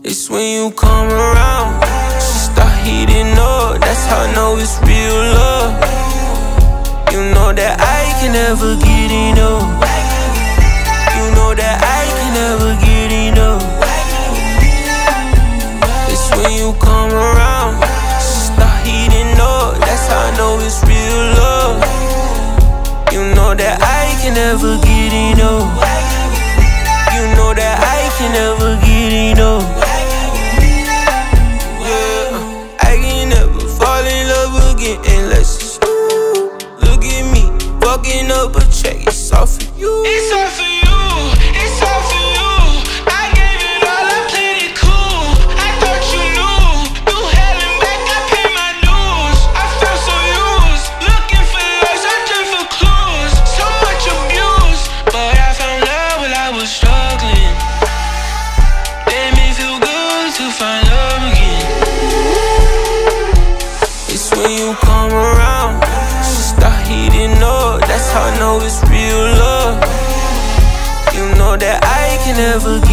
It's when you come around, she start heating up. That's how I know it's real love. You know that I can never get enough. You know that I can never get enough. It's when you come around, she start heating up. That's how I know it's real love. You know that I can never get enough. You know that I can never get enough. Yeah, I can never fall in love again unless it's you. Look at me, fucking up a check, it's all for you. It's all for you, it's all for you. I gave it all, I played it cool. I thought you knew, you held him back, I paid my dues. I felt so used, looking for love, searching for clues. So much abuse, but I found love while I was struggling. Made me feel good to find love again. It's when you come around, she start heating up. That's how I know it's real love. You know that I can never